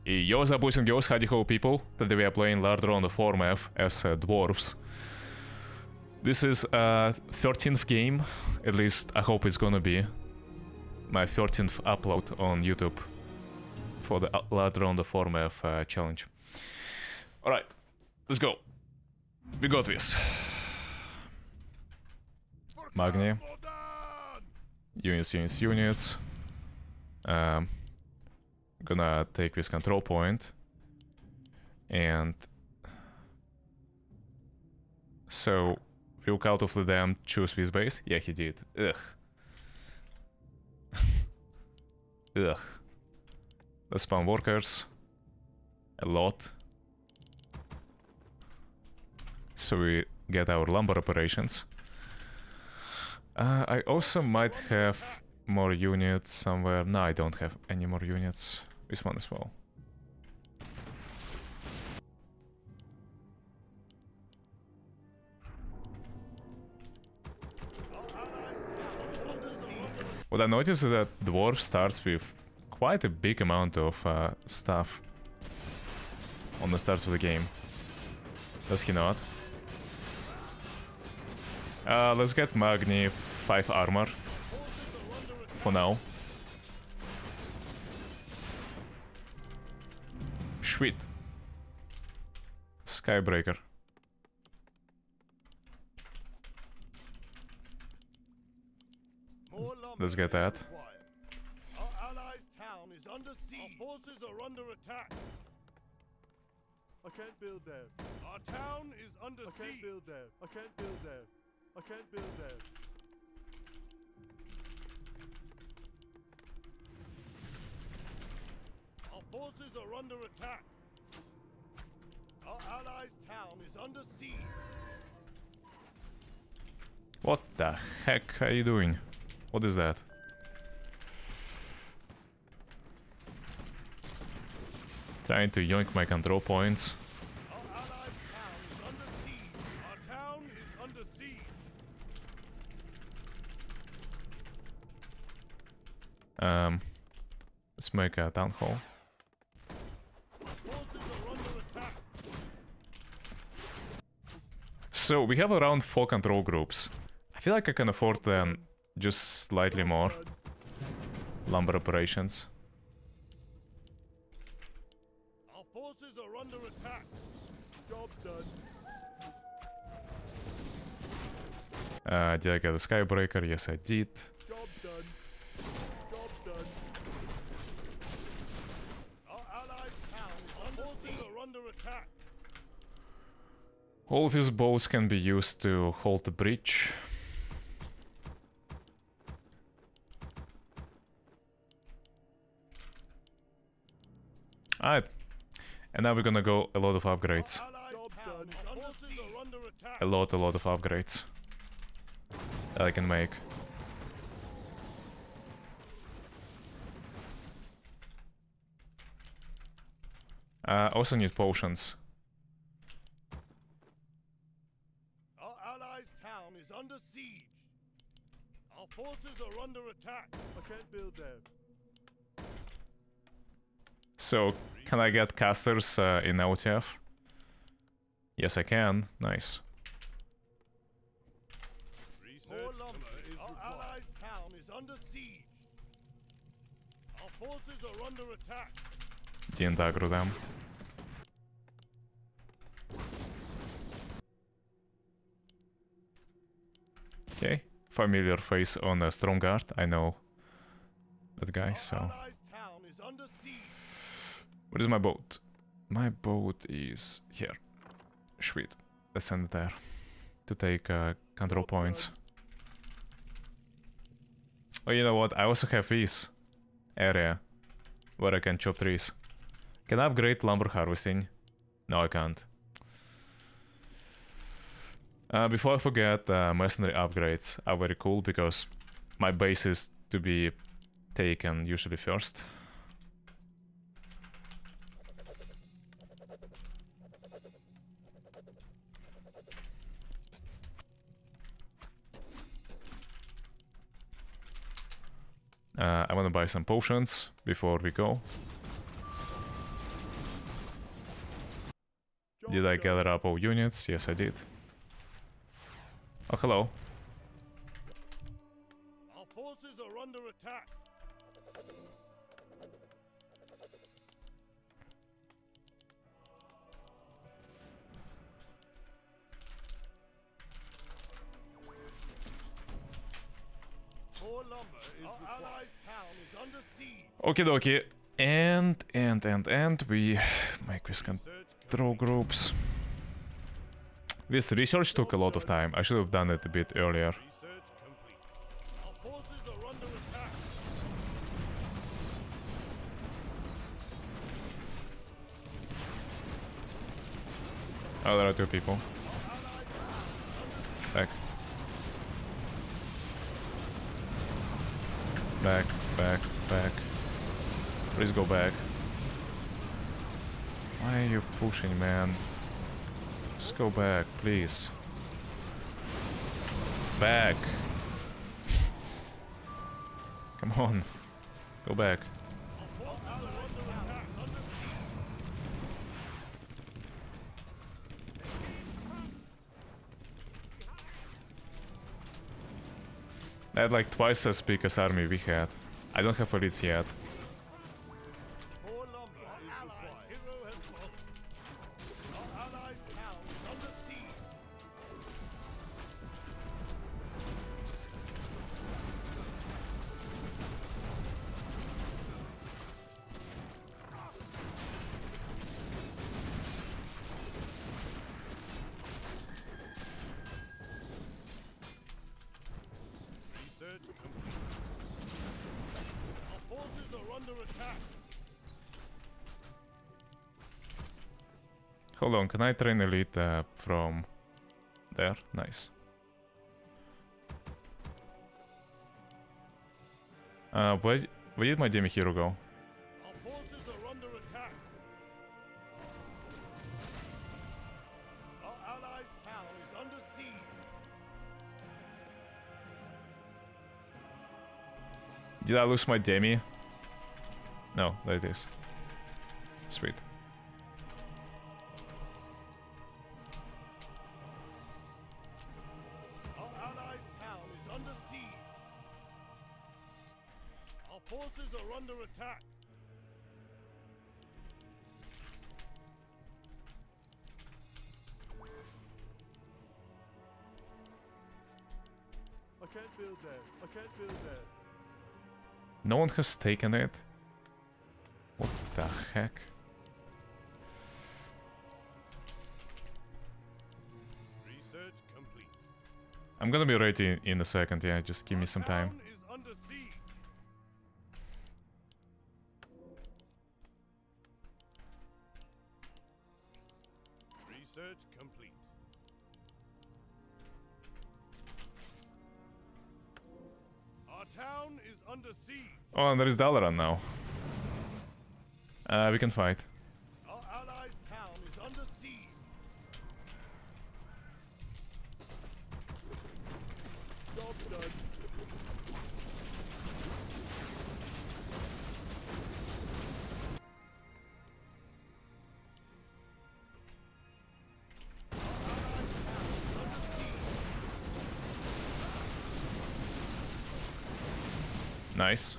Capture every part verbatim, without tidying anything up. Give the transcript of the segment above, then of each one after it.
Yo, what's up, boys and girls, howdy ho people. Today we are playing Lordaeron the Foremath as uh, dwarves. This is uh thirteenth game, at least I hope it's gonna be. My thirteenth upload on YouTube for the Lordaeron the Foremath uh, challenge. Alright, let's go. We got this. Magni. Units, units, units. Um... Gonna take this control point and so walk out of the dam, choose this base. Yeah, he did. Ugh. Ugh. Let's spawn workers a lot so we get our lumber operations. Uh, I also might have more units somewhere. No, I don't have any more units. This one as well. What I noticed is that Dwarf starts with quite a big amount of uh, stuff on the start of the game. Does he not? Uh, let's get Magni five armor. For now. Sweet. Skybreaker. Let's get that. Our allies' town is under siege. Our forces are under attack. I can't build there. Our town is under I siege. can't build there. I can't build there. I can't build there. Our forces are under attack. Our allies' town is under siege. What the heck are you doing? What is that? Trying to yoink my control points. Our allies' town is under siege. Our town is under siege. Um, let's make a town hall. So we have around four control groups. I feel like I can afford then just slightly more lumber operations. Our forces are under attack. Job done. Uh, did I get a skybreaker? Yes, I did. Job done. Job done. Our allies' town is under siege. Are under attack. All of his boats can be used to hold the breach. Alright. And now we're gonna go a lot of upgrades. A lot, a lot of upgrades that I can make. I uh, also need potions. Our allies' town is under siege. Our forces are under attack. I can't build there. So, can I get casters uh, in O T F? Yes, I can. Nice. More lumber is Our allies' town is under siege. Our forces are under attack. Didn't aggro them. Okay, familiar face on a strong guard. I know that guy, so... Where is my boat? My boat is here. Sweet. Let's send it there to take uh, control points. Oh, you know what? I also have this area where I can chop trees. Can I upgrade lumber harvesting? No, I can't. Uh, before I forget, uh, mercenary upgrades are very cool because my base is to be taken usually first. Uh, I want to buy some potions before we go. Did I gather up all units? Yes, I did. Oh, hello. Our forces are under attack. More lumber is Our allies' town is under siege. Okie dokie. And, and, and, and we make this control groups. This research took a lot of time. I should have done it a bit earlier. Research complete. Our forces are under attack. Oh, there are two people. Back. Back, back, back. Please go back. Why are you pushing, man? Just go back, please. Back. Come on. Go back. I had like twice as big as army we had. I don't have elites yet. More lumber is required. Hero has fallen. Our allies' town is under siege. Research complete. Our forces are under attack. Hold on, can I train elite uh, from there? Nice. Uh, where, where did my demi hero go? Our forces are under attack. Our allies' town is under siege. Did I lose my demi? No, there it is. Sweet. Our allies' town is under siege. Our forces are under attack. I can't build there. I can't build there. No one has taken it. What the heck? Research complete. I'm gonna be ready in a second, yeah, just give me some time. Town is under siege. Research complete. Our town is under siege. Oh, and there is Lordaeron now. Uh, we can fight. Our allies' town is under siege. Job done. Nice.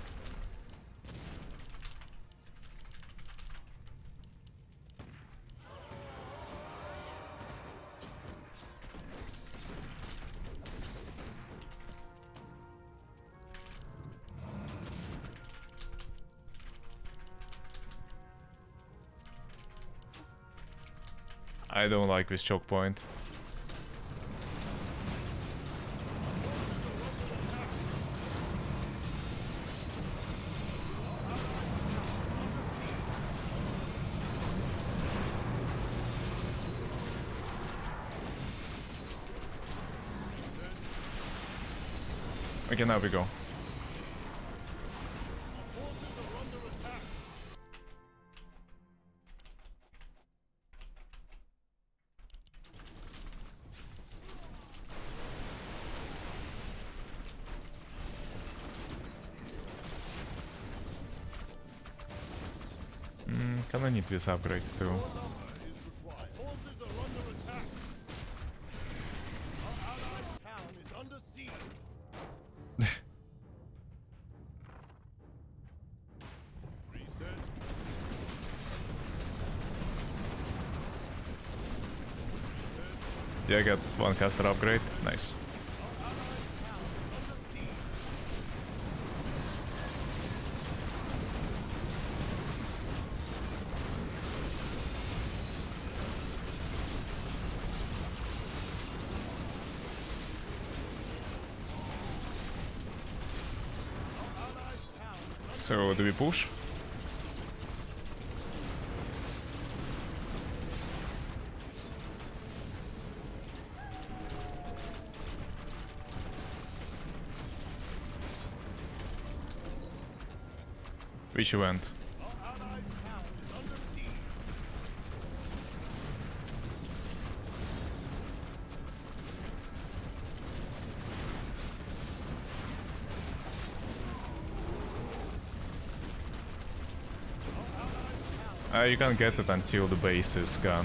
I don't like this choke point. Okay, now we go. Forces are under attack. Mm, can I need these upgrades too? More lumber is required. Yeah, I got one caster upgrade. Nice. So, do we push? Which event? Uh, you can't get it until the base is gone.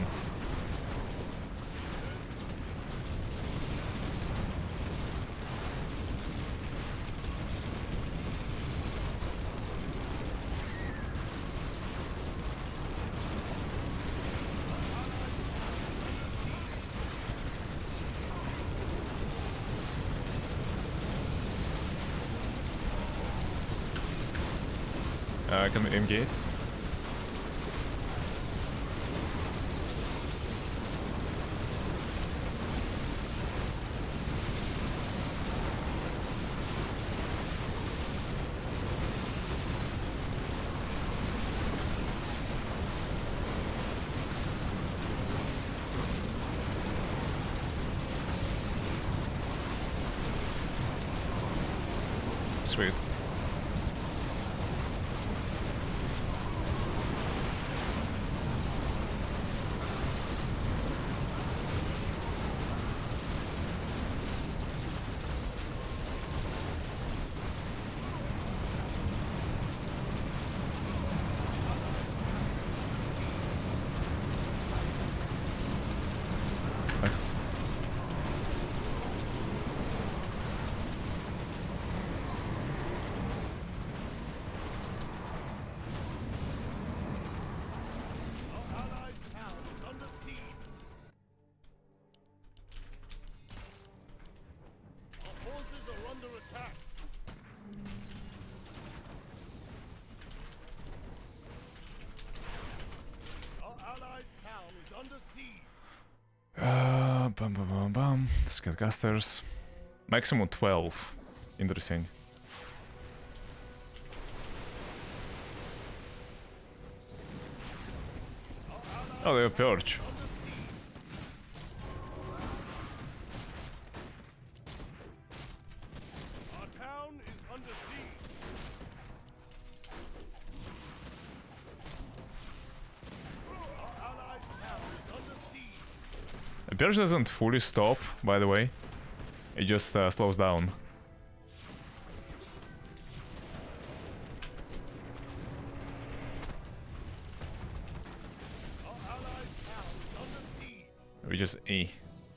Uh, I can engage. Sweet. Uh, bum, bum, bum, bum. Let's get casters. Maximum twelve. Interesting. Oh, they have Purge. Purge doesn't fully stop, by the way. It just uh, slows down. We just E.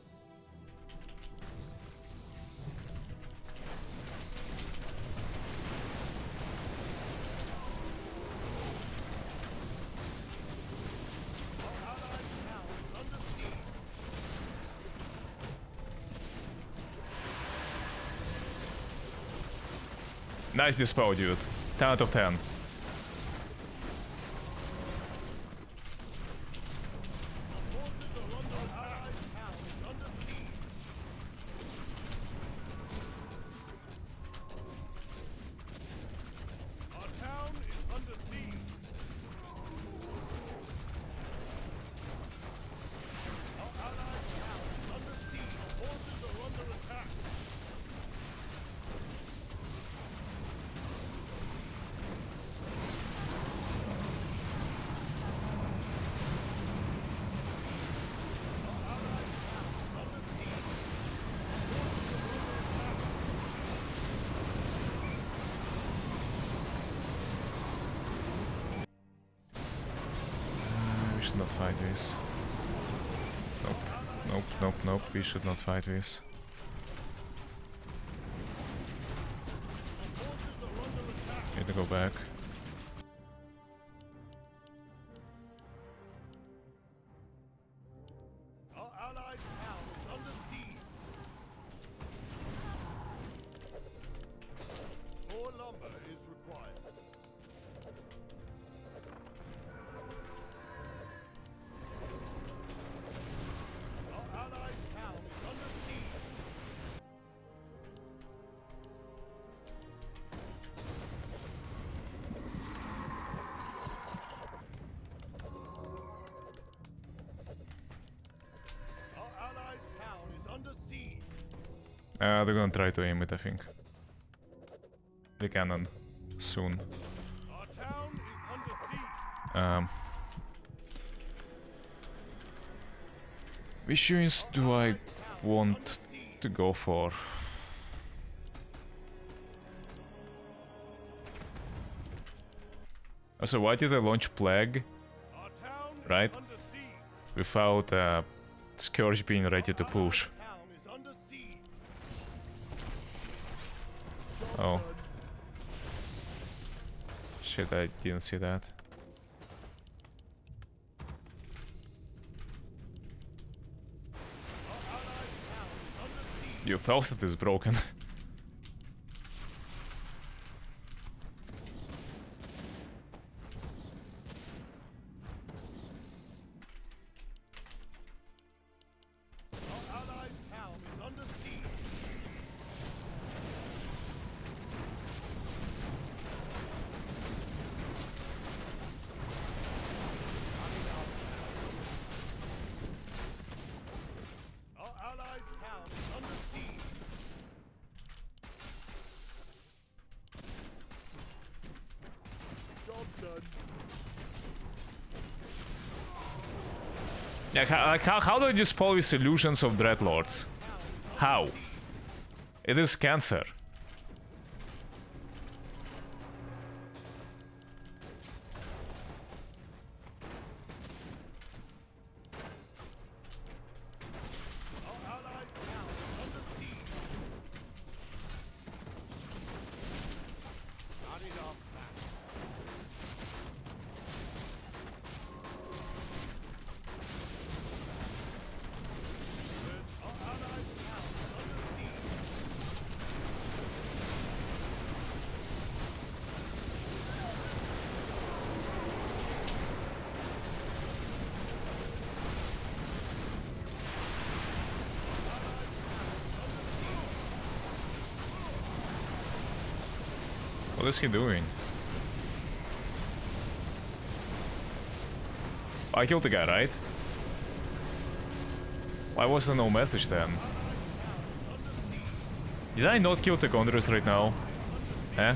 Nice dispel, dude. ten out of ten. Not fight this. Nope, nope, nope, nope, we should not fight this. Need to go back. Uh, they're gonna try to aim it, I think. The cannon. Soon. Our town is under siege. Um, which units do I want to go for? Also, why did I launch Plague, Our town is right, under siege. without uh, Scourge being ready to push? Our town is under siege. Oh. Shit, I didn't see that. Our allied town is under siege. Your faucet is broken. Our allied town is under siege. Our allied town is under siege. Job done. Yeah, how, like, how, how do I dispel these illusions of Dreadlords? How? It is cancer. Our allied town is under siege. Not enough back. Our allied town is under siege. What is he doing? I killed the guy, right? Why was there no message then? Did I not kill the Gondorus right now? Eh?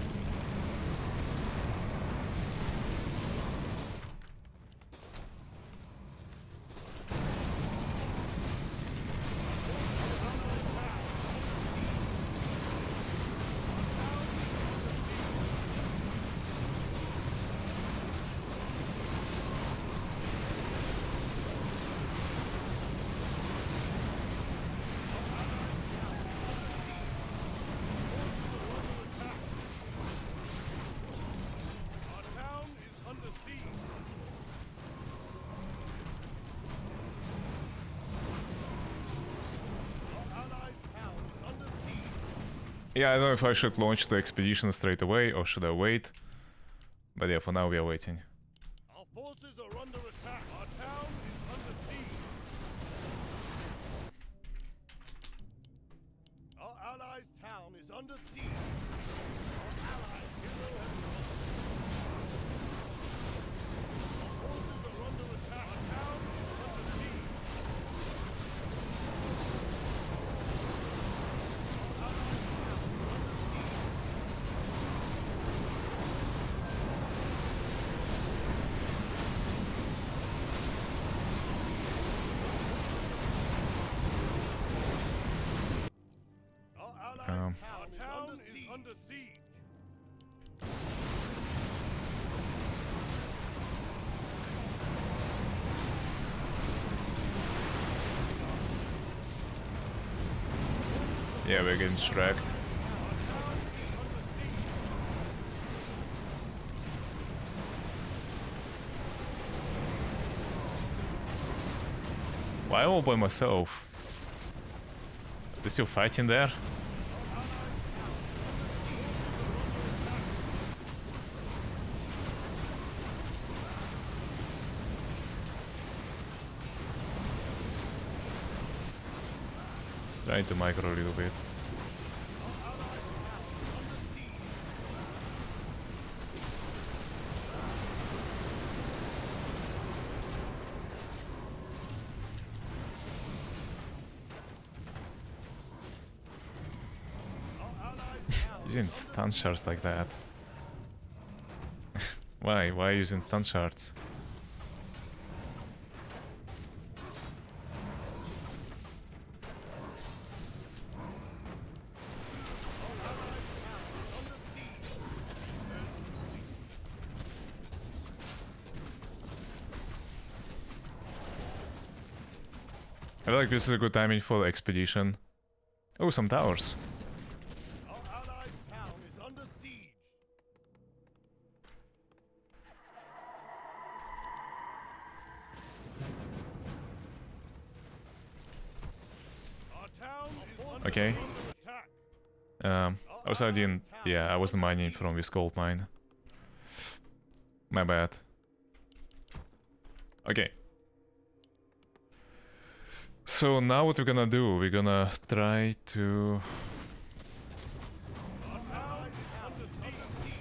Our town is under siege. Our allied town is under siege. Yeah, I don't know if I should launch the expedition straight away or should I wait. But yeah, for now we are waiting. Our forces are under attack. Our town is under siege. Our allies' town is under siege. Our allied hero has lost. Our forces are under attack. Our town is under siege. Our allies' town is under siege. Our allies' Um. town is under siege. Yeah, we're getting distracted. Why am I all by myself? Are they still fighting there? Trying to micro a little bit. Using stun shards like that. Why? Why using stun shards? I feel like this is a good timing for the expedition. Oh, some towers. Our allied town is under siege. Our town is under, Okay. under attack. Um, also I didn't... Yeah, I wasn't mining from this gold mine. My bad. Okay. So now what we're gonna do? We're gonna try to... Our town is under siege.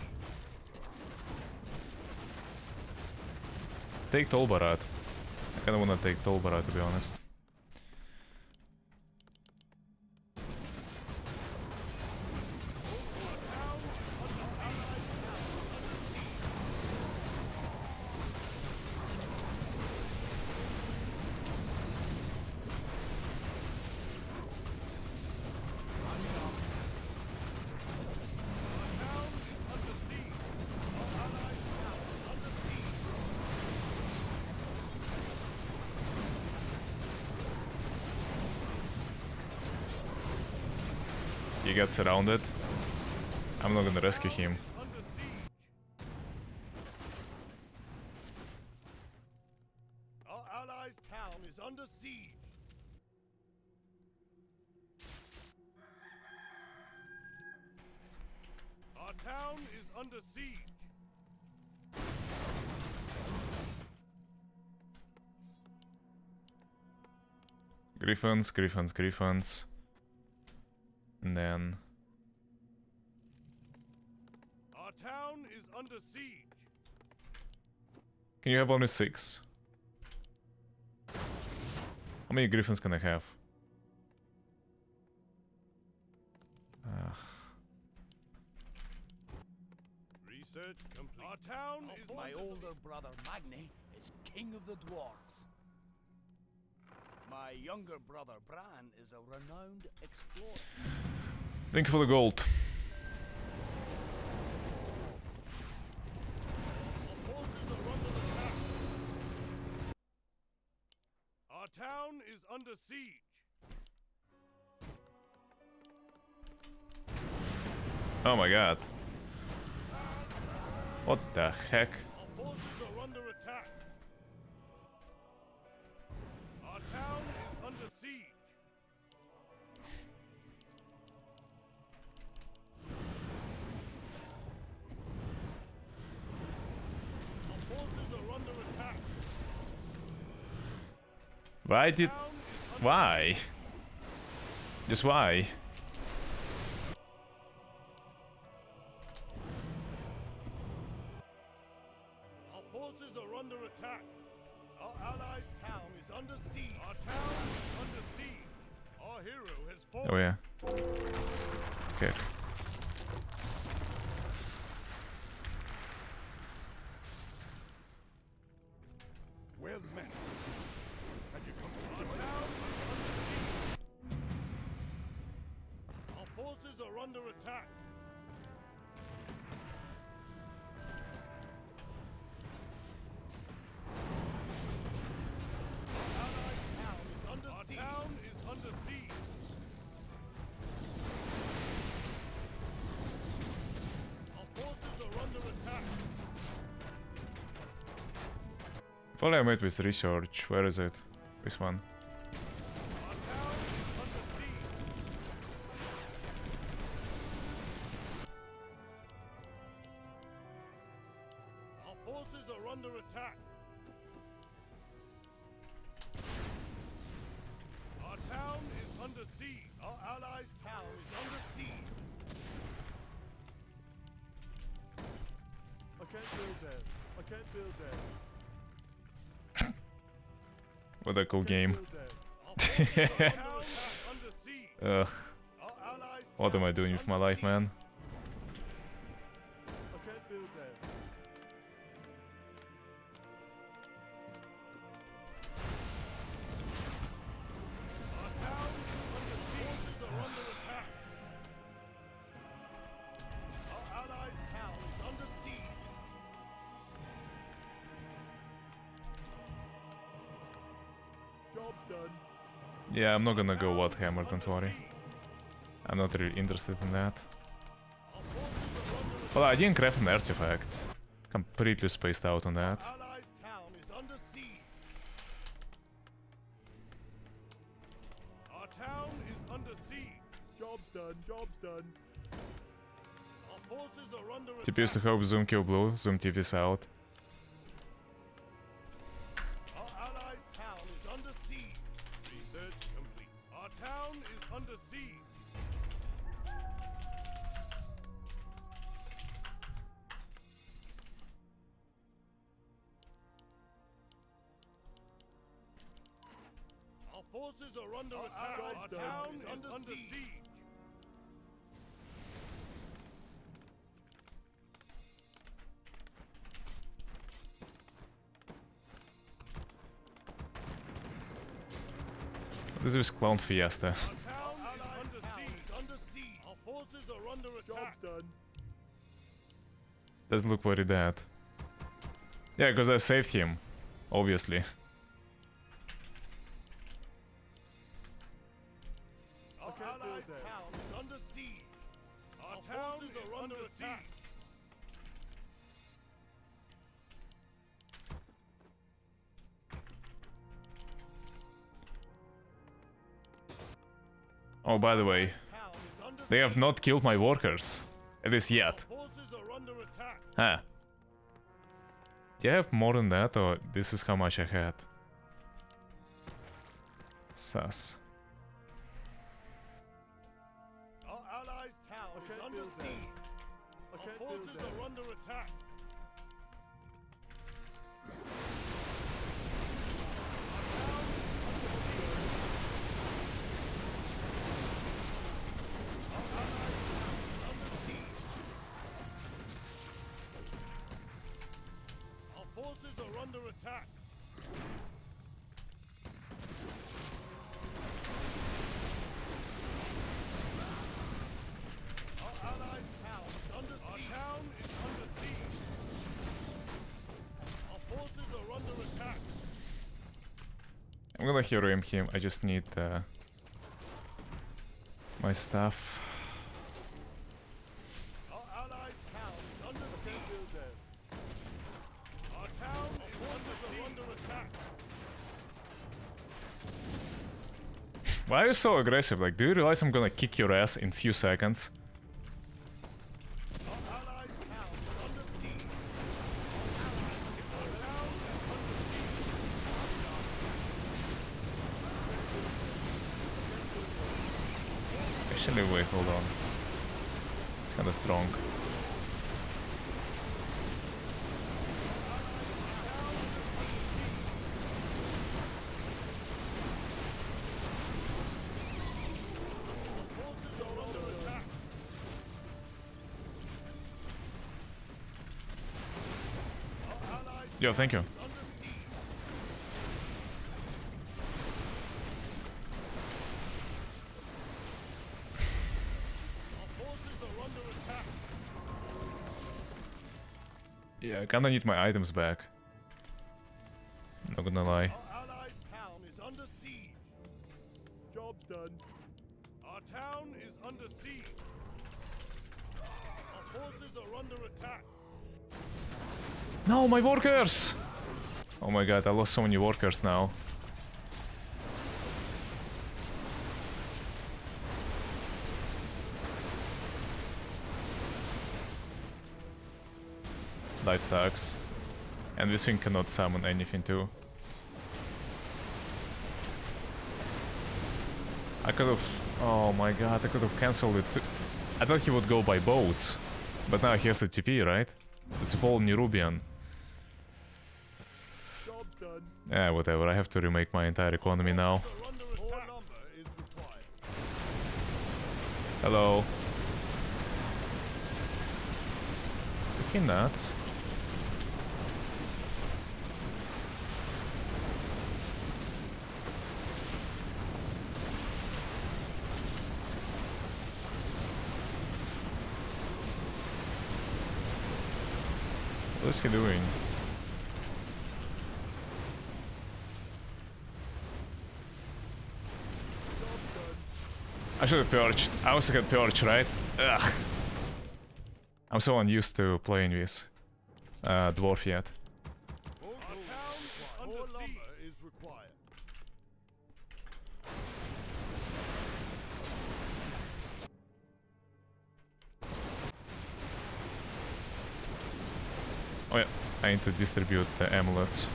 Take Tolbarat. I kinda wanna take Tolbarat, to be honest. He gets surrounded. I'm not gonna rescue him. Under siege. Our allies' town is under siege. Our town is under siege. Griffins, Griffins, Griffins. And then... Our town is under siege. Can you have only six? How many Griffins can I have? Ugh. Research complete. Our town is My under older brother Magni is king of the dwarves. My younger brother Bran is a renowned explorer. Thank you for the gold. Our forces are under attack. Our town is under siege. Oh my god. What the heck? Our forces are under attack. Our town is under siege. Our forces are under attack. Why did... Town is under Why? Just why? Our forces are under attack. Our allies' town is under siege. Our town is under siege. Our hero has fallen. Oh yeah. Okay. Well met. Have you come to our town is under siege. Our forces are under attack. Our allied town is under our siege. Our town is under siege. Our forces are under attack. If only I made with research. Where is it? This one. Our town is under siege. Our forces are under attack. Our town is under siege. Our allies' town is under siege. I can't build there. I can't build there. What a cool game. Build there. Our forces are under attack, under siege. Ugh. Our allies' What am town I is doing with my under life, siege. man? Job's done. Yeah, I'm not gonna go Warhammer, don't worry. I'm not really interested in that. Well, I didn't craft an artifact. Completely spaced out on that. Allies' town is under siege. Our town is under siege. Job's done. Job's done. Our forces are under T P is to attack. hope Zoom kill blue, Zoom T P's out. Our allies' town is under siege. Research complete. Our town is under siege. Our forces are under Our attack. allies' Our town town is is under under siege. siege. This is Clown Fiesta. Our town is under siege. Under siege. Our forces are under attack. Job's done. Doesn't look very dead. Yeah, because I saved him, obviously. Our can't build allies' there. town is under siege. Our, town forces are under attack. Oh, by the way, Town is under they have not killed my workers. At least yet. forces are under attack. Huh. Do I have more than that, or this is how much I had? Sus. Our allies' town I is can't under build there. siege. I Our can't build forces there. are under attack. Our forces are under attack. Our allies' town is under siege. Our town is under siege. Our forces are under attack. I'm gonna HeroAimed him, I just need uh, my stuff. Our allies' town is under I siege. can't build there. Our town is under, are under attack. Why are you so aggressive? Like, do you realize I'm gonna kick your ass in few seconds? Our allies' town is under siege. Our town is under siege. Actually, wait, hold on. It's kinda strong. Forces are under attack. Our allies' Yo, thank you. is under siege. Our forces are under attack. Yeah, I kinda need my items back. Not gonna lie. Our allies' town is under siege. Job's done. Our town is under siege. Our forces are under attack. No, my workers! Oh my god, I lost so many workers now. That sucks. And this thing cannot summon anything too. I could have... Oh my god, I could have cancelled it. I thought he would go by boats. But now he has a T P, right? It's a fallen Nerubian. Job's done. Yeah, whatever, I have to remake my entire economy now. Are under attack. More lumber is required. Hello. Is he nuts? What is he doing? I should have purged. I also got purged, right? Ugh. I'm so unused to playing with uh, dwarf yet. Our town is under siege. More lumber is required. Oh yeah, I need to distribute the amulets.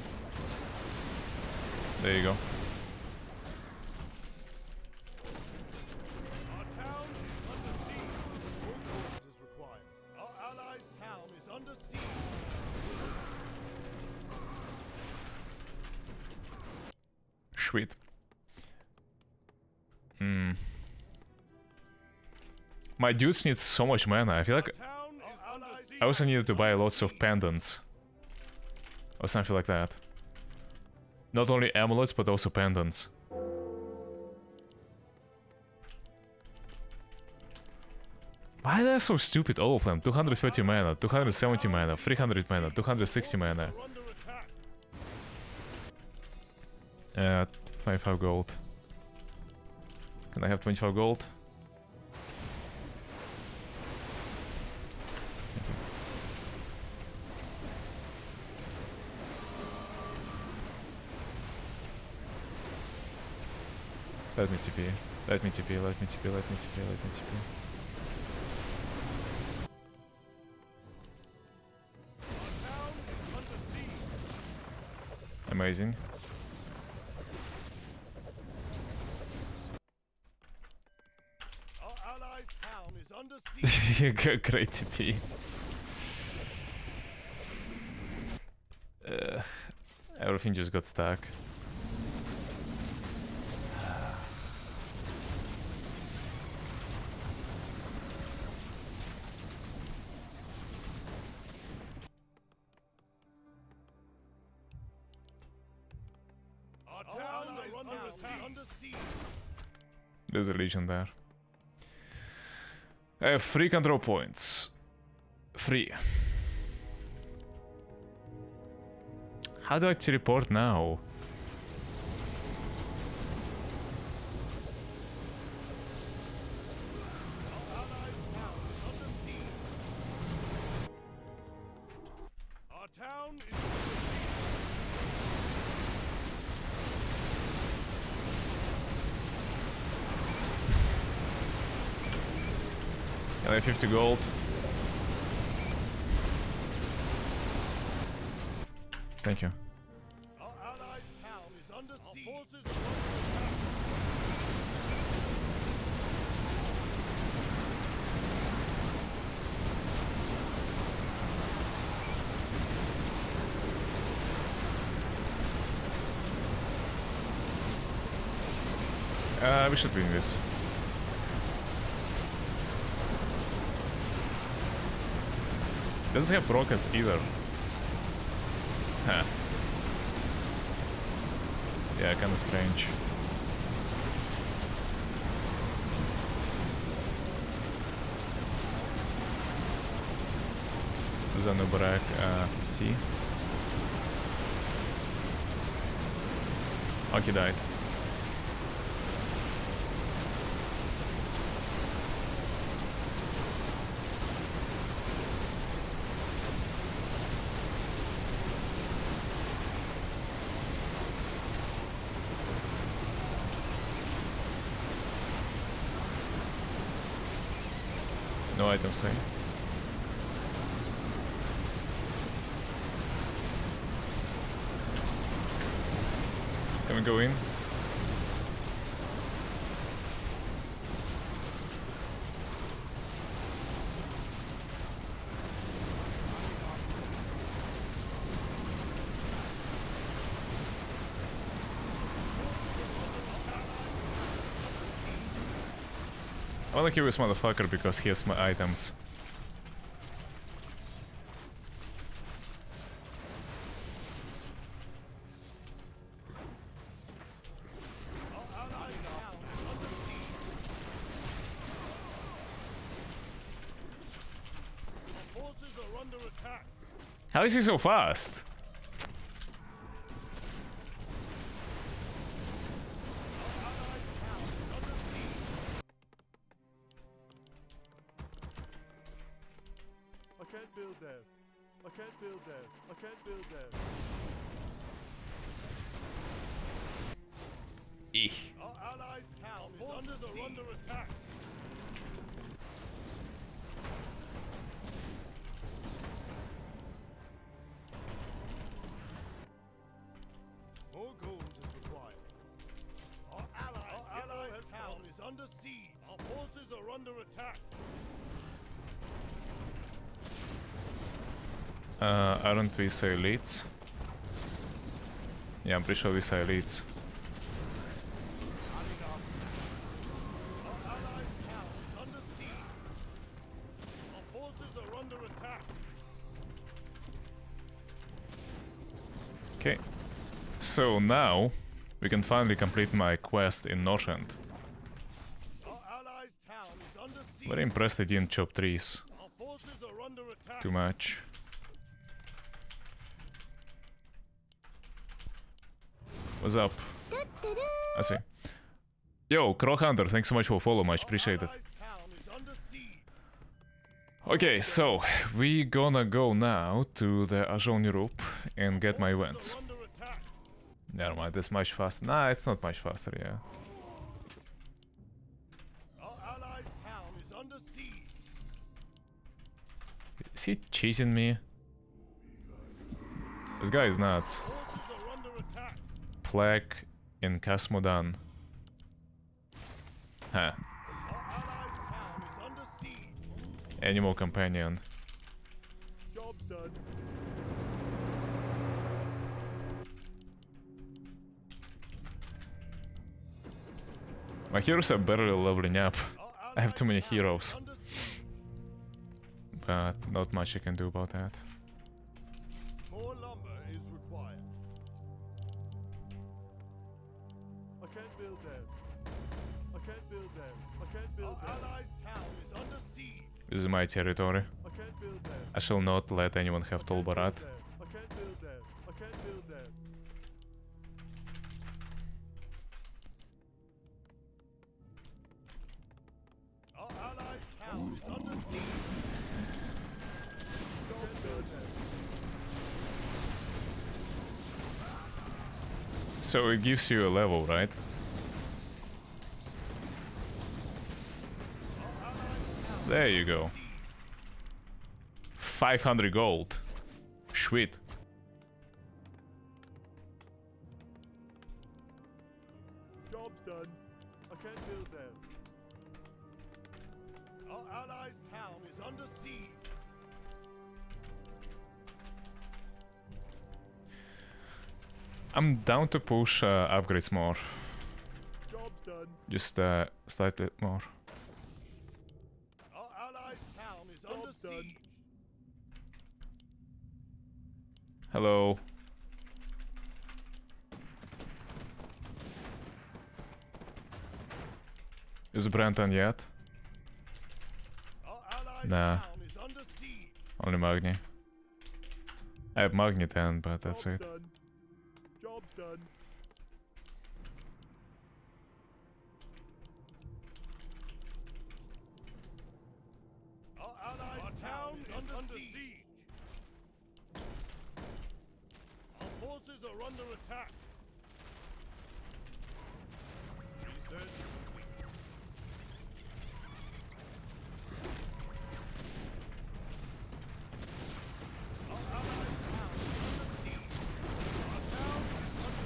There you go. Our town is under siege. More gold is required. Our allies' town is under siege. Sweet. Hmm. My dudes need so much mana. I feel like Town is under siege. I also needed to buy lots of pendants. Or something like that. Not only amulets, but also pendants. Why are they so stupid, all of them? two hundred thirty mana, two hundred seventy mana, three hundred mana, two hundred sixty mana. We're under attack. Uh, twenty-five gold. Can I have twenty-five gold? Let me T P. Let me T P, let me T P, let me T P, let me T P. Our town is under siege. Amazing. Our allies' town is under siege. Great T P. Uh, everything just got stuck. Our towns are under attack. Under siege. There's a legion there. I have three control points. Three. How do I teleport now? Our allies' town is under siege. Our town is under Can I have fifty gold? Thank you. Our allies' town is under siege. Our forces are under attack. Uh, we should win this. Doesn't have rockets either. Huh. Yeah, kinda strange. Zanubrak uh, T. Oh, he died. No items, say. Can we go in? I wanna kill this motherfucker because he has my items. How is he so fast? can't build there. I can't build there. I can't build there. Eek. Our allies' town is under, are under attack. More gold is required. Our allies, Our allies' town is under siege. Our forces are under attack. Uh, aren't we say elites? Yeah, I'm pretty sure we say elites. Our allies' town is under siege. Our forces are under attack. Okay. So now we can finally complete my quest in Northend. Our allies' town is under siege. Very impressed they didn't chop trees Our forces are under attack. too much. What's up? I see. Yo, Crow Hunter, thanks so much for follow, much appreciated. Allies' town is under siege. Okay, so we gonna go now to the Ajon Europe and get my events. Are under attack. Never mind, it's much faster. Nah, it's not much faster, yeah. Our allies' town is under siege. Is he chasing me? This guy is nuts. Forces are under attack. Plague in Casmodan. Huh. Our allies' town is under siege. Animal companion. Job's done. My heroes are barely leveling up. Our I have too many allies' town heroes. is under siege. But not much I can do about that. More lumber is required. I can't build there. I can't build there. I can't build Our there. allies' town is under siege. This is my territory. I can't build there. I shall not let anyone have I can't build Tolbarat. there. I can't build there. I can't build there. Our allies' town is under siege. Job's done there. So it gives you a level, right? There you go. five hundred gold. Sweet. Job's done. I can't build there. Our allies' town is under siege. I'm down to push uh, upgrades more. Job's done. Just uh, slightly more. Our allies' town is under Job's done. siege. Hello. Is Brenton yet? Our allies' Nah. town is under siege. Only Magni. I have Magni ten, but that's Job's it. done. Job's done. Our allies' Our town town is is under, under siege. Our forces are under attack. Research complete. Our allies' town is under siege. Our town is under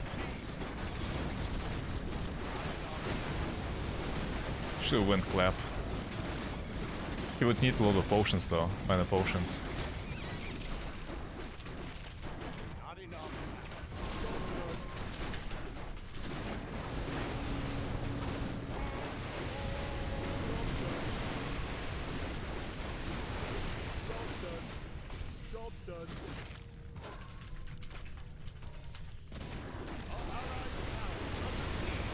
siege. Should win clap. He would need a lot of potions though, mana potions. Not enough. Job's done. Job's done. Our allies' town is under siege.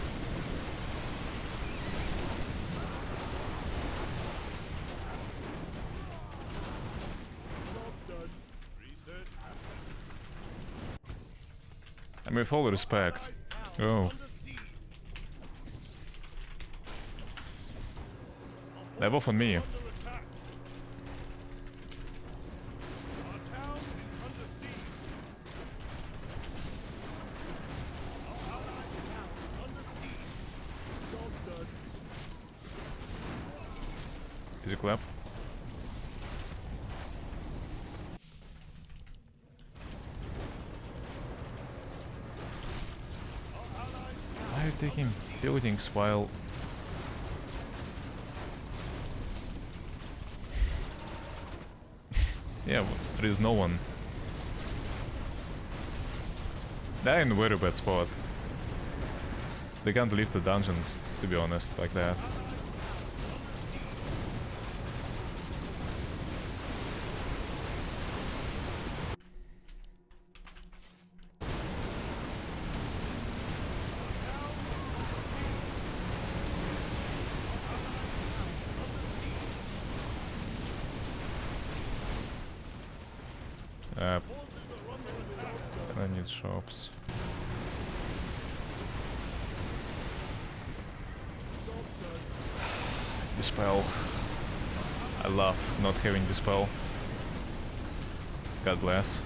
Job's done. Research. And with all respect. Allies' town is Oh. under siege. Level for me. Under attack. Easy clap. Why are you taking buildings while... Yeah, there is no one. They're in a very bad spot. They can't leave the dungeons, to be honest, like that. Uh, I need shops. Dispel. I love not having Dispel. God bless.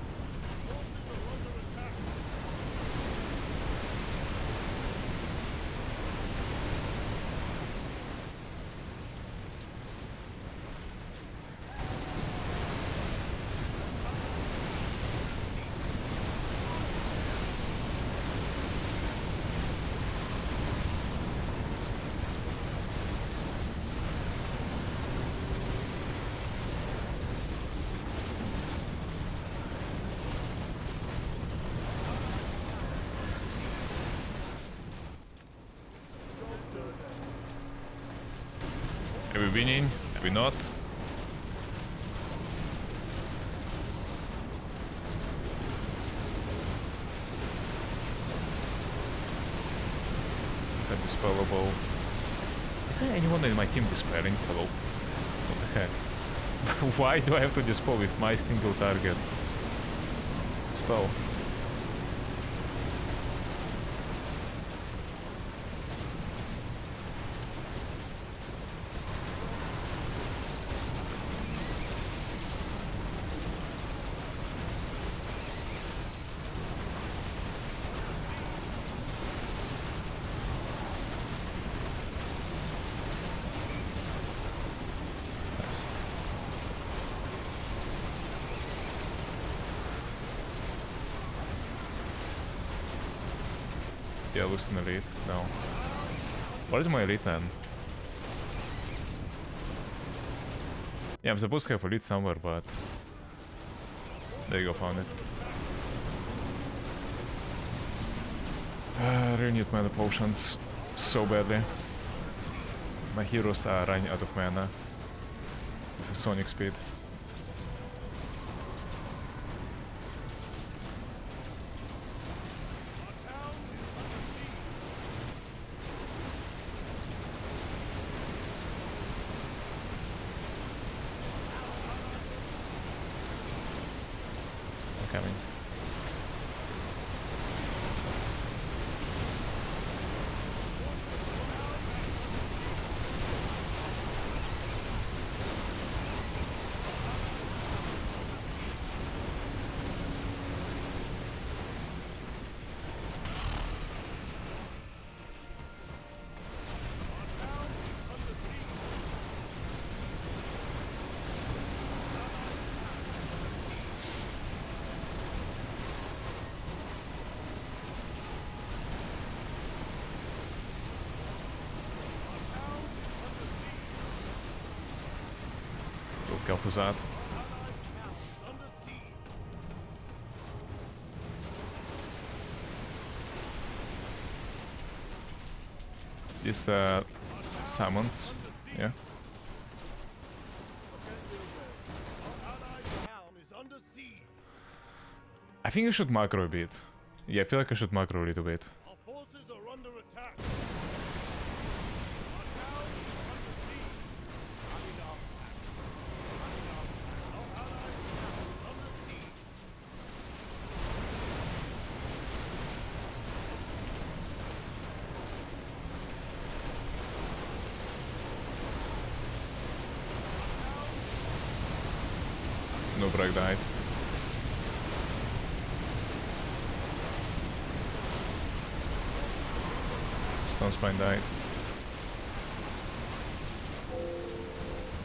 Are we winning? Are we not? Is that dispellable? Is there anyone in my team despairing? Hello? What the heck? Why do I have to dispel with my single target? Spell. Yeah, lose an elite. No. What is my elite then? Yeah, I'm supposed to have elite somewhere, but... There you go, found it. Uh, really need mana potions so badly. My heroes are running out of mana with sonic speed. Coming. Kel'Thuzad. These uh, summons, yeah. I think I should macro a bit. Yeah, I feel like I should macro a little bit. Our forces are under attack. No break died. Stone Spine died.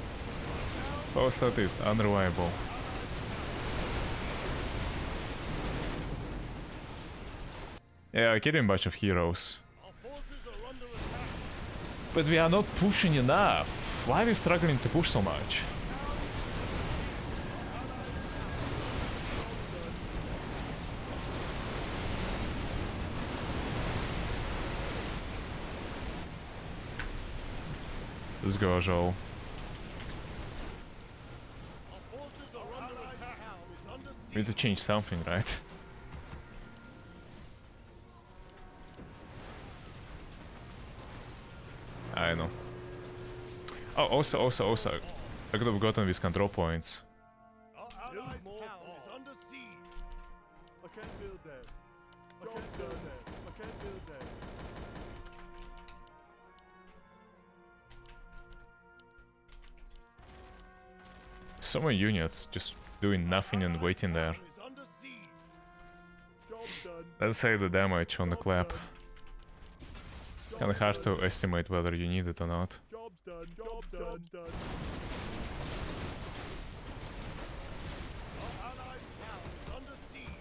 Power stat is unreliable. Yeah, getting a bunch of heroes. But we are not pushing enough. Why are we struggling to push so much? Let's go, Joel. We need to change something, right? I know. Oh, also, also, also, I could have gotten these control points. Our allies' town is under siege. I can't build that. I can't build that. I can't build that. So many units just doing nothing and waiting there. Is under siege. Job's done. Let's say the damage on the clap. Kinda hard to estimate whether you need it or not. Job's done. Job's done. Job's done. Our allies' town is under siege.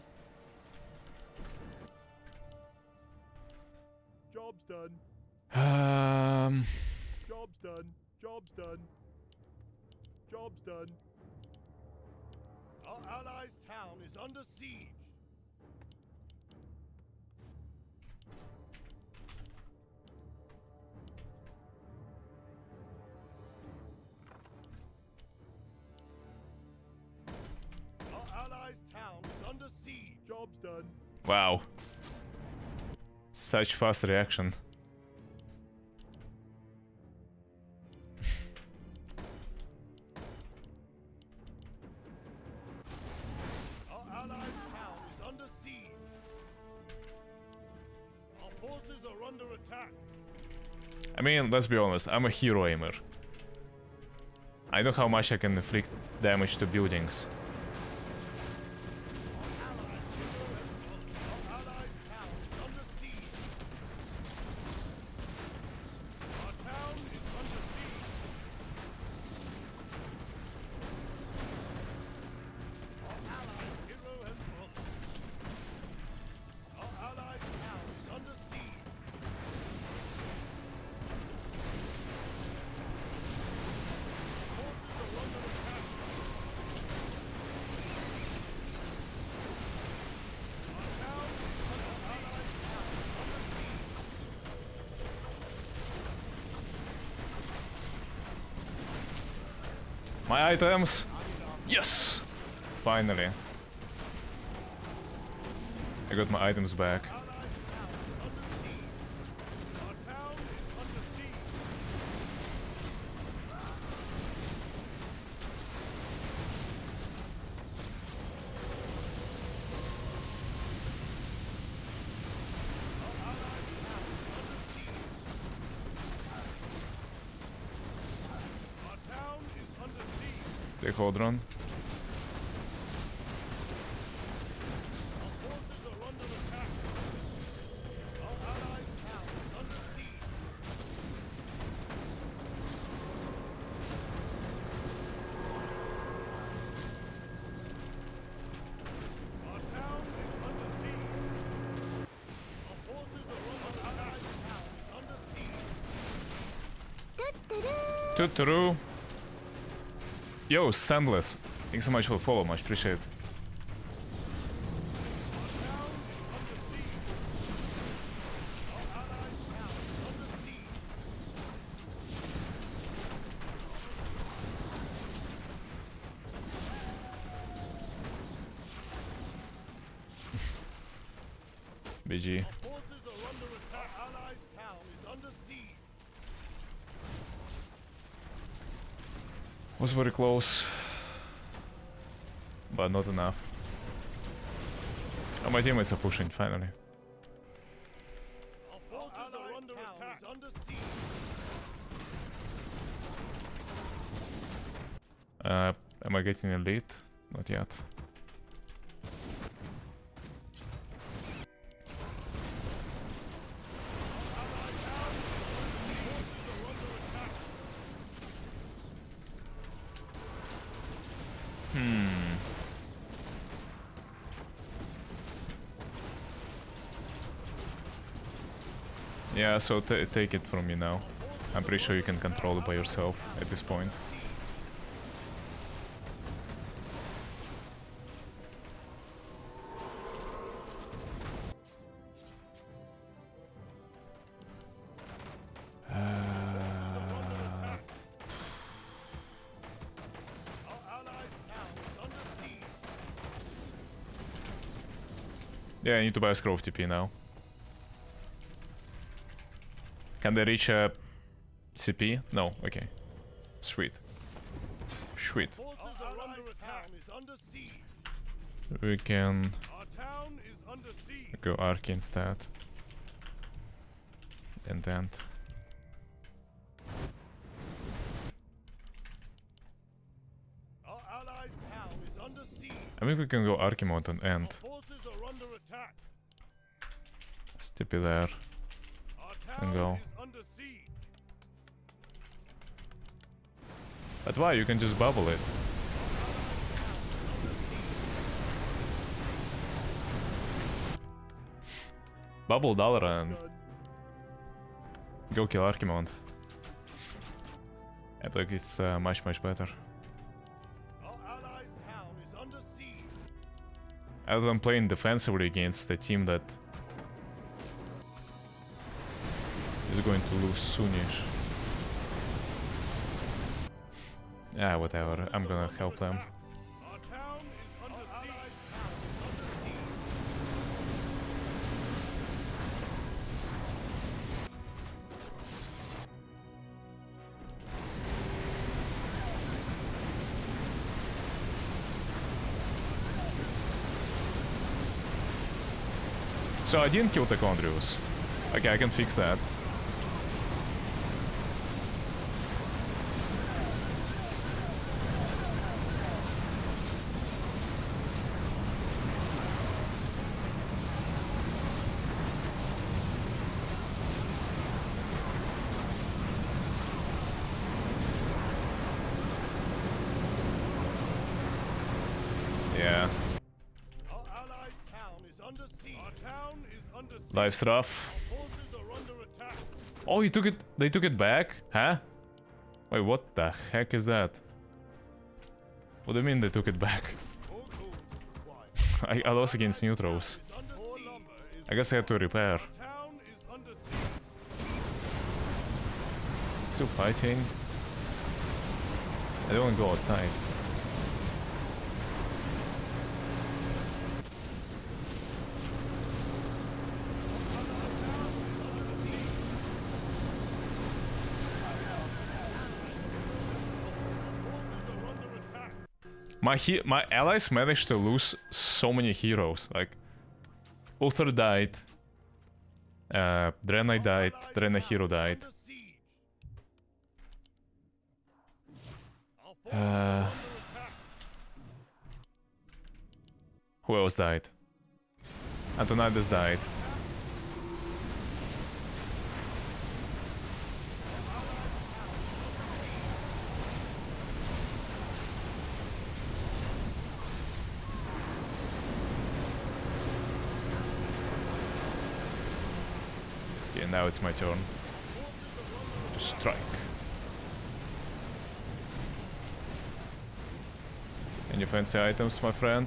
Job's done. Um, Job's done. Job's done. Job's done. Our allies' town is under siege. Our allies' town is under siege. Job's done. wow. Such fast reaction. Our allies' town is under siege. Our forces are under attack. I mean, let's be honest, I'm a hero aimer. I know how much I can inflict damage to buildings. Our allies' town is under siege. Our town is under siege. Our allied hero has fallen. Our allied town is under siege. Forces are under attack. Our town is under allied town is under siege. My items! Yes! Finally. I got my items back. Allied town is under siege. Our town is under siege. Our allied town is under siege. Our town is under siege. The Hodron. Our forces are under attack. Our allied town is under siege. Our town is under siege. Our forces are under allied town is under siege. Tuturu. Yo, Sandless. Thanks so much for the follow, much appreciate it. Our town is under siege. Our allied town is under siege. B G. Our forces are under attack. Allied town is under siege. Was very close. But not enough. Oh, my teammates are pushing, finally. Our forces are under attack. Is under siege. Uh, am I getting a lead? Not yet. Forces are under attack. Yeah, so t take it from me now. I'm pretty sure you can control it by yourself at this point. Yeah, I need to buy a scroll of T P now. Can they reach a C P? No, okay. Sweet. Sweet. We can go Arc instead. And then. I think we can go Archimod and end. Step it there. And go. But why? You can just bubble it. Bubble Dalaran and go kill Archimond. I think it's uh, much much better. Other than playing defensively against a team that is going to lose soonish. Yeah, whatever. I'm gonna help them. So I didn't kill the Condrius. Okay, I can fix that. Yeah. Life's rough. Oh, he took it. They took it back? Huh? Wait, what the heck is that? What do you mean they took it back? I, I lost against neutrals. I guess I have to repair. Still fighting. I don't want to go outside. My he my allies managed to lose so many heroes. Like, Uther died, uh, Draenei died, Draenei hero died. Uh, who else died? Antonidas died. Now it's my turn to strike. Any fancy items, my friend?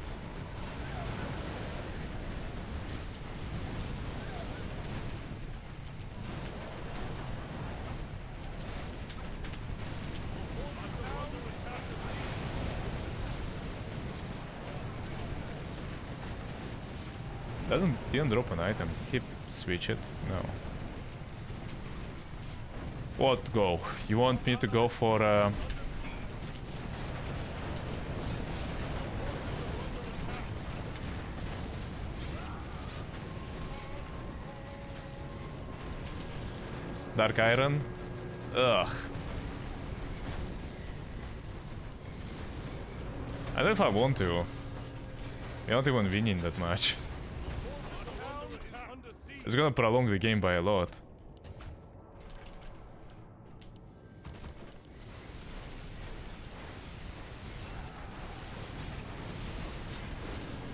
Doesn't didn't drop an item. Did he switch it? No. What go? You want me to go for uh... Dark Iron? Ugh. I don't know if I want to. We're not even winning that much. It's gonna prolong the game by a lot.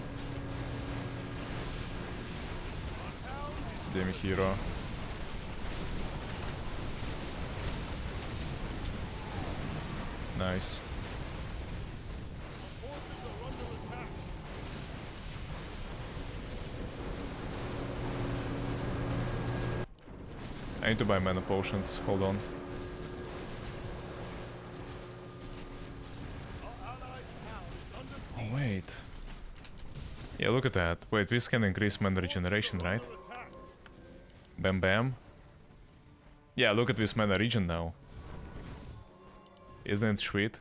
Demi hero. Nice. Forces are under attack. I need to buy mana potions. Hold on. Our allied town is under Oh, wait. Yeah, look at that. Wait, this can increase mana regeneration, right? attack. Bam bam. Yeah, look at this mana regen now. Isn't it sweet?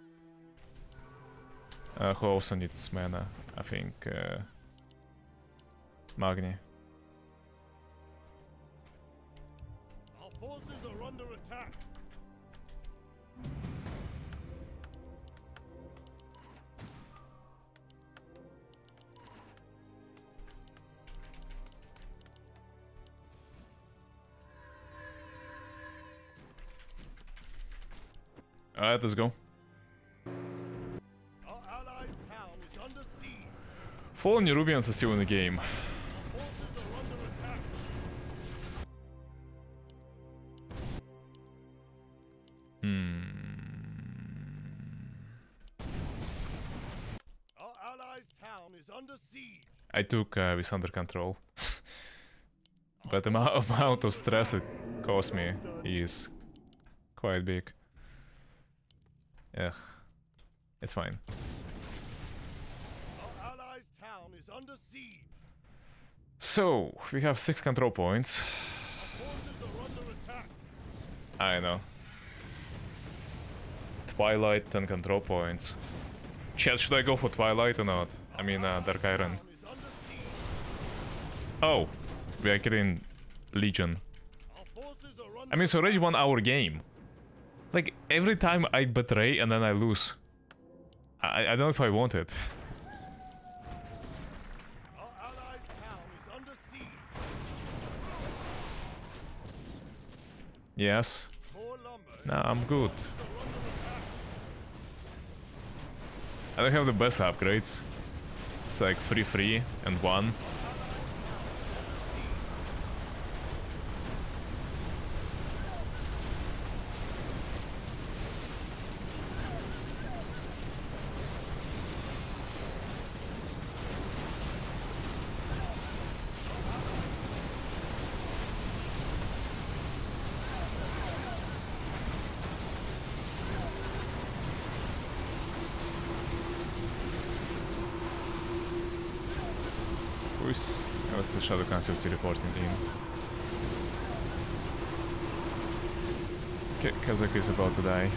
Uh, who also needs mana? I think uh, Magni. Our forces are under attack. Alright, let's go. Our allied town is under siege. Fallen Nerubians are still in the game. Forces are under attack. Hmm. Our allies' town is under siege. I took uh, this under control. But the amount, amount of stress it caused me is quite big. Ugh. It's fine. Our allies' town is under siege. So, we have six control points. Our forces are under attack. I know. Twilight, ten control points. Chat, should I go for Twilight or not? I mean, uh, Dark Iron. Town is under siege. Oh, we are getting Legion. Our forces are under I mean, it's already one hour game. Like, every time I betray and then I lose. I, I don't know if I want it. Our allies' town is under siege. Yes. More lumber. Nah, I'm good. Are under attack. I don't have the best upgrades. It's like three, three, and one. Who's... Oh, that's the Shadow Council teleporting in. K Kazakh is about to die.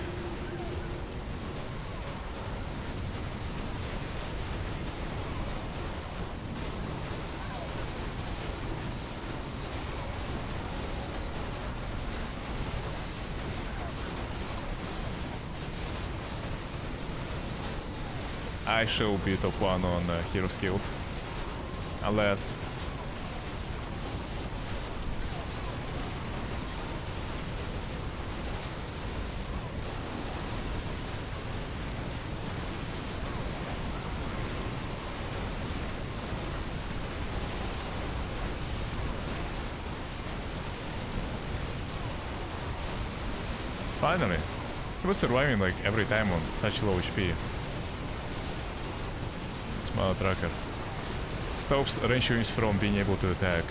I shall be top one on uh, Heroes Guild. Unless... Finally! He was surviving like every time on such low H P. Smart tracker. Stops range units from being able to attack.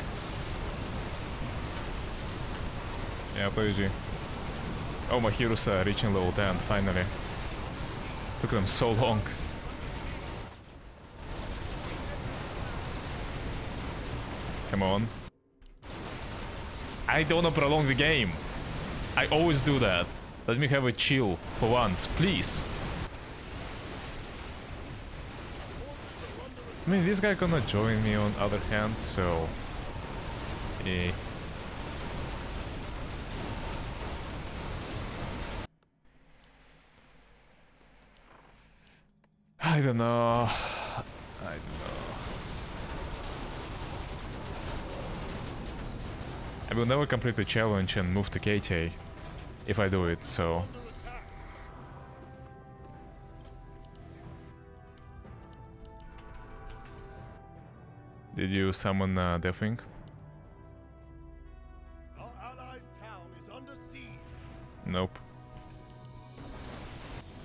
Yeah, play G. Oh, my heroes are reaching level ten, finally. Took them so long. Come on. I don't want to prolong the game. I always do that. Let me have a chill for once, please. I mean, this guy gonna join me on other hand, so... Eh. I don't know. I don't know. I will never complete the challenge and move to K T A if I do it, so... Did you summon uh, Deathwing? Our allies' town is under siege. Nope.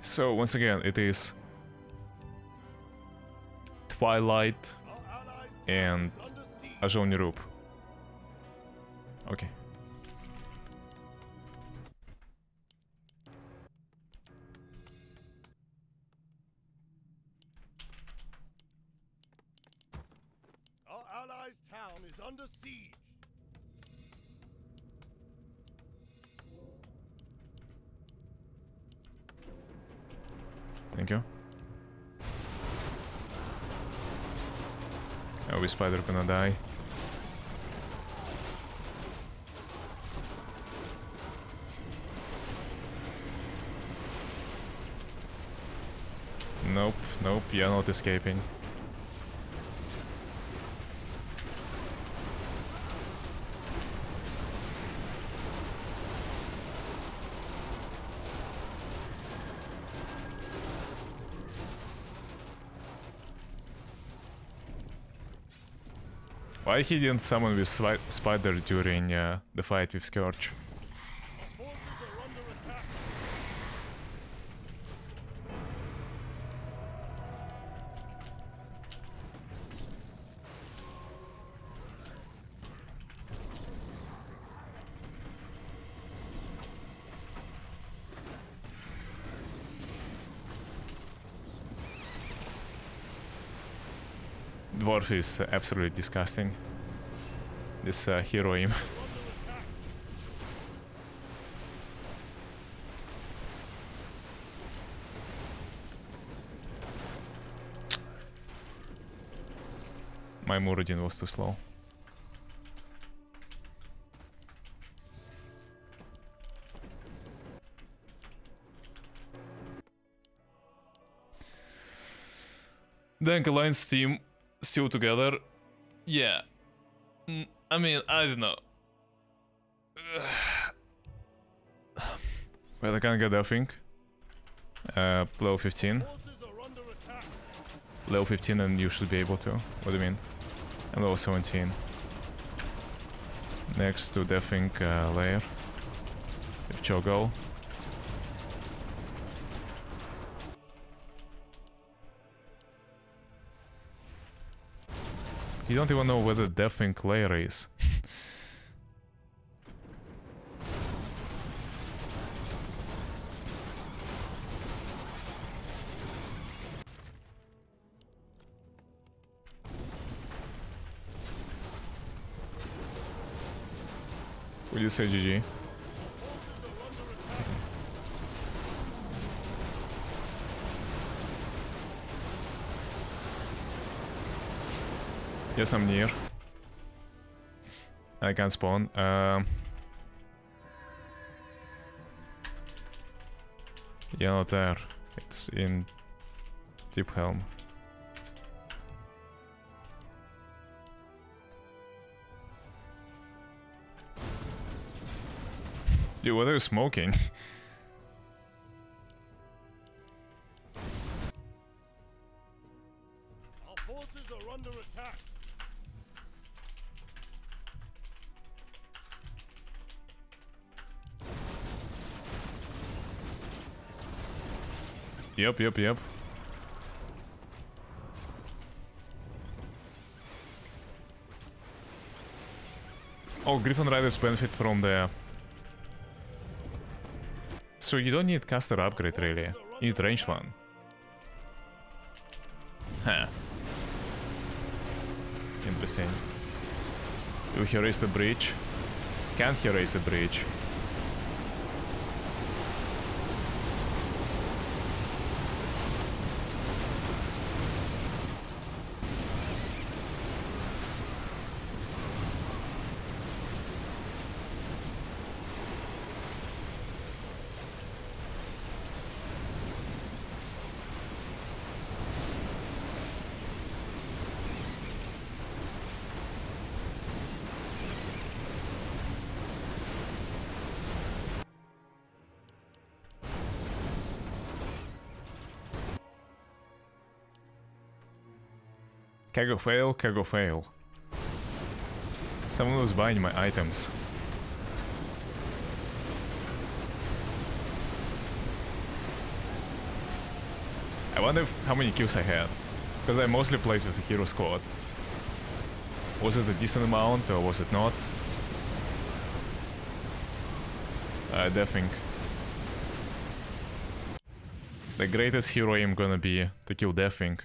So once again, it is Twilight Our allies' and town is under siege. Azhoni Rup. Okay. Our allies' town is under siege. Thank you. Oh, we spider gonna die. Nope, nope, you're not escaping. Why he didn't summon with swi spider during uh, the fight with Scourge? Our forces are under attack. Dwarf is uh, absolutely disgusting. This uh, HeroAimed. My Muradin was too slow. Dank Alliance team still together. Yeah. Mm, I mean, I don't know. Well, I can get that thing. Uh, level fifteen. Forces are under attack. Level fifteen and you should be able to. What do you mean? I'm level seventeen. Next to the thing uh, layer. With Cho'Gall. You don't even know where the Deathwing layer is. Would you say G G? Yes, I'm near. I can spawn. Um, yeah, not there. It's in Deep Helm. Dude, what are you smoking? Our forces are under attack. Yep, yep, yep. Oh, Griffin Riders benefit from the... So you don't need caster upgrade really, you need ranged one. Huh. Interesting. Do he raise the bridge? Can't he raise the bridge? Kago fail, Kago fail. Someone was buying my items. I wonder if, how many kills I had. Because I mostly played with the hero squad. Was it a decent amount or was it not? I don't think. The greatest hero aim gonna be to kill Deathwing.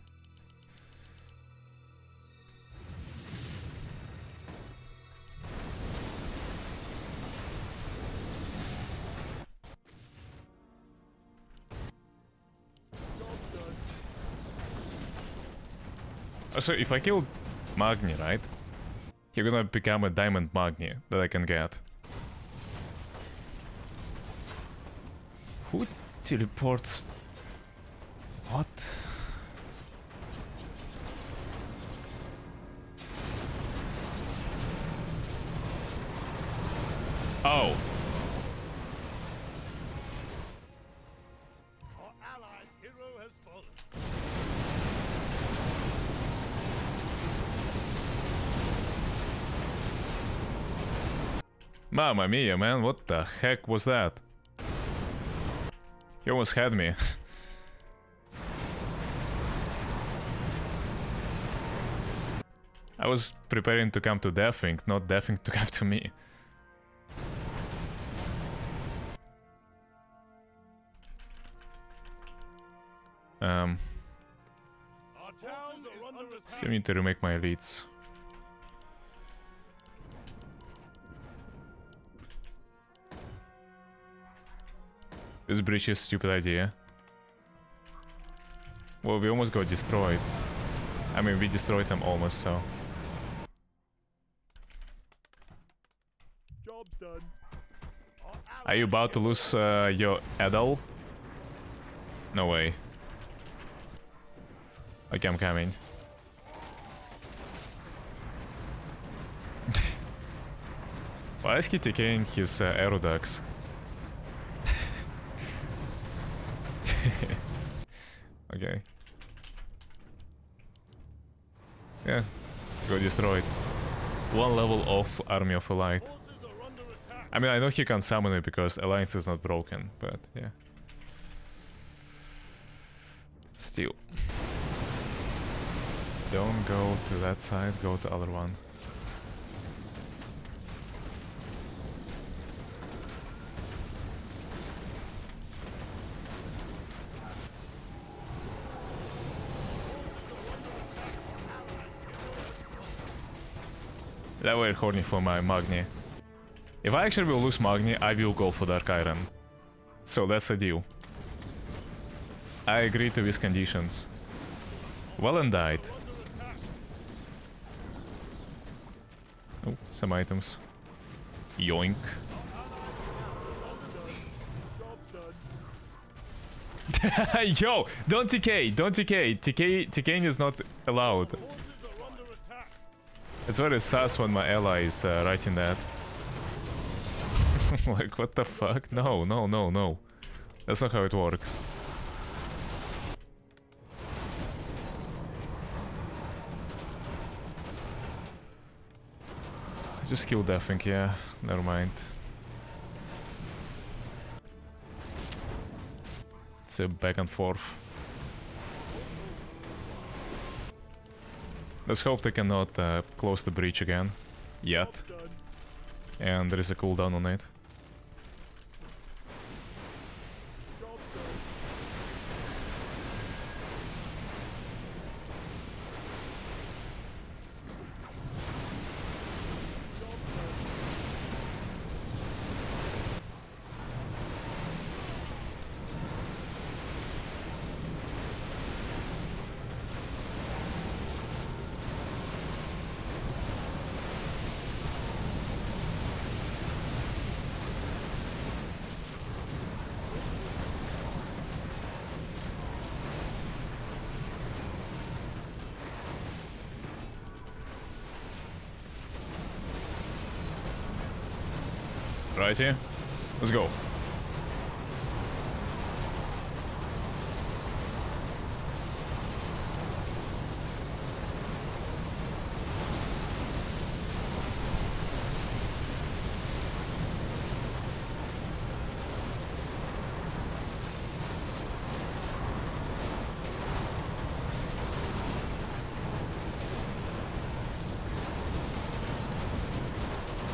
So if I kill Magni, right? He's gonna become a diamond Magni that I can get. Who teleports? What? Oh. Our allies' hero has fallen. Mamma mia, man, what the heck was that? He almost had me. I was preparing to come to Deathwing, not Deathwing to come to me. Um, Our towns are under attack. still need to remake my elites. This breach is a stupid idea. Well, we almost got destroyed. I mean, we destroyed them almost, so... Job done. Are you about to lose uh, your Adel? No way. Okay, I'm coming. Why is he taking his uh, Aeroducts? Okay. Yeah, got destroyed. One level off Army of Elite. Forces are under attack. I mean, I know he can summon it because Alliance is not broken, but yeah. Still. Don't go to that side, go to the other one. That were horny for my Magni. If I actually will lose Magni, I will go for Dark Iron. So that's a deal. I agree to these conditions. Well and died. Oh, some items. Yoink. Yo, don't T K, don't T K. T K, TKing is not allowed. Forces are under attack. It's very sus when my ally is uh, writing that. Like, what the fuck? No, no, no, no. That's not how it works. Just kill Deathwing, yeah. Never mind. It's a back and forth. Let's hope they cannot uh, close the breach again. Yet. Done. And there is a cooldown on it. Job done. Right here. Let's go.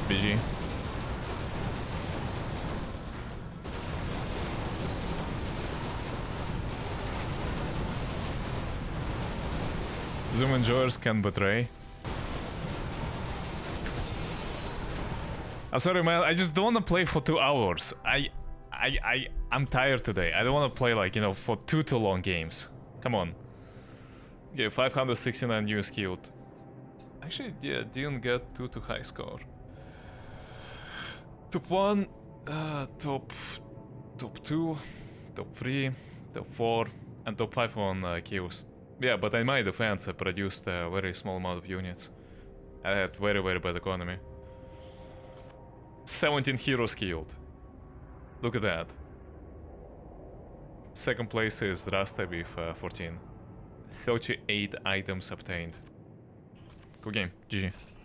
B G. Zoom enjoyers can betray. I'm sorry, man. I just don't want to play for two hours. I, I, I, I'm tired today. I don't want to play like you know for two too long games. Come on. Okay, five hundred sixty-nine new skilled. Actually, yeah, didn't get too too high score. Top one, uh, top, top two, top three, top four, and top five on uh, kills. Yeah, but in my defense, I produced a very small amount of units. I had very very bad economy. seventeen heroes killed. Look at that. Second place is Rasta with uh, fourteen. thirty-eight items obtained. Good game. G G.